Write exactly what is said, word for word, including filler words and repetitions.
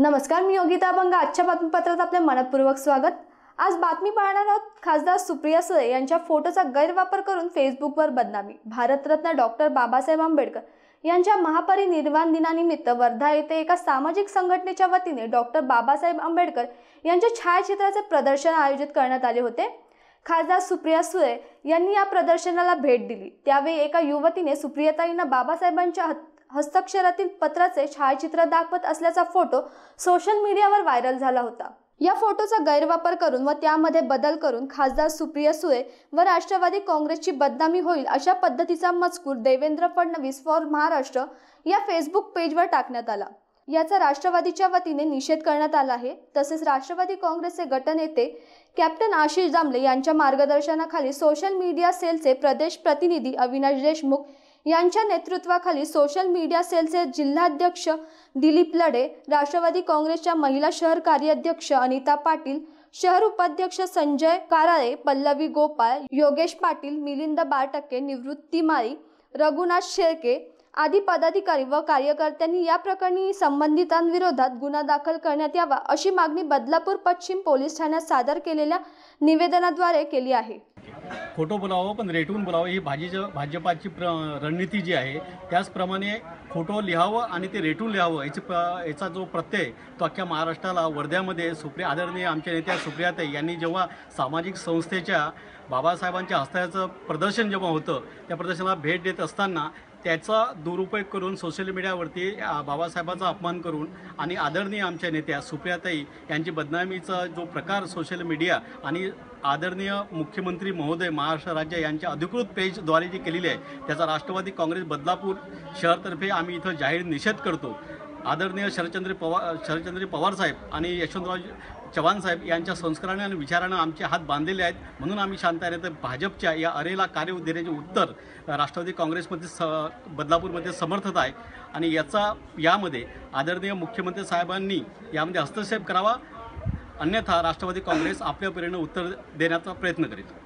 नमस्कार, मी योगिता बंगा. आजच्या बातमीपत्रात आपले मनपूर्वक स्वागत. आज बातमी पाहणार आहोत. खासदार सुप्रिया सुळे यांच्या फोटोचा गैरवापर करून फेसबुकवर बदनामी. भारतरत्न डॉक्टर बाबासाहेब आंबेडकर यांच्या महापरिनिर्वाण दिनानिमित्त वर्धा येथे एका सामाजिक संघटनेच्या वतीने डॉक्टर बाबासाहेब आंबेडकर यांच्या छायाचित्राचे प्रदर्शन आयोजित करण्यात आले होते. खासदार सुप्रिया सुळे यांनी या प्रदर्शनाला भेट दिली. त्यावेळी एका युवतीने सुप्रियाताईंना बाबासाहेबांच्या हस्ताक्षरातील पत्राचे छायाचित्र दाखवत असल्याचा फोटो सोशल मीडियावर व्हायरल झाला होता. या फोटोचा गैरवापर करून व त्यामध्ये बदल करून खासदार सुप्रिया सुळे व राष्ट्रवादी काँग्रेसची बदनामी होईल अशा पद्धतीचा मजकूर देवेंद्र फडणवीस फॉर महाराष्ट्र या फेसबुक पेजवर टाकण्यात आला. याचा राष्ट्रवादीच्या वतीने निषेध करण्यात आला आहे. तसेच राष्ट्रवादी काँग्रेसचे गटनेते कॅप्टन आशिष दामले यांच्या मार्गदर्शनाखाली सोशल मीडिया सेलचे प्रदेश प्रतिनिधी अविनाश देशमुख यांच्या नेतृत्वाखाली सोशल मीडिया सेलचे जिल्हाध्यक्ष दिलीप लढे, राष्ट्रवादी काँग्रेसच्या महिला शहर कार्याध्यक्ष अनिता पाटील, शहर उपाध्यक्ष संजय काराळे, पल्लवी गोपाळ, योगेश पाटील, मिलिंद बारटक्के, निवृत्ती माळी, रघुनाथ शेळके आदी पदाधिकारी व कार्यकर्त्यांनी या प्रकरणी संबंधितांविरोधात गुन्हा दाखल करण्यात यावा अशी मागणी बदलापूर पश्चिम पोलीस ठाण्यात सादर केलेल्या निवेदनाद्वारे केली आहे. खोटं बोलावं पण रेटून बोलावं ही भाजीच्या भाजपाची प्र रणनीती जी आहे त्याचप्रमाणे खोटं लिहावं आणि ते रेटून लिहावं याची प याचा जो प्रत्यय तो अख्ख्या महाराष्ट्राला वर्ध्यामध्ये सुप्रिया आदरणीय आमच्या नेत्या सुप्रियाताई यांनी जेव्हा सामाजिक संस्थेच्या बाबासाहेबांच्या हस्ताचं प्रदर्शन जेव्हा होतं त्या प्रदर्शनाला भेट देत असताना त्याचा दुरुपयोग करून सोशल मीडियावरती बाबासाहेबांचा अपमान करून आणि आदरणीय आमच्या नेत्या सुप्रियाताई यांची बदनामीचा जो प्रकार सोशल मीडिया आणि आदरणीय मुख्यमंत्री महोदय महाराष्ट्र राज्य यांच्या अधिकृत पेजद्वारे जी केलेली आहे त्याचा राष्ट्रवादी काँग्रेस बदलापूर शहरतर्फे आम्ही इथं जाहीर निषेध करतो. आदरणीय शरदचंद्र पवार शरदचंद्र पवार साहेब आणि यशवंतराव चव्हाण साहेब यांच्या संस्काराने आणि विचारानं आमचे हात बांधलेले आहेत म्हणून आम्ही शांत आहे. तर भाजपच्या या अरेला कार्य देण्याचे उत्तर राष्ट्रवादी काँग्रेसमध्ये स बदलापूरमध्ये समर्थत आहे आणि याचा यामध्ये आदरणीय मुख्यमंत्री साहेबांनी यामध्ये हस्तक्षेप करावा, अन्यथा राष्ट्रवादी काँग्रेस आपल्या परीने उत्तर देण्याचा प्रयत्न करेल.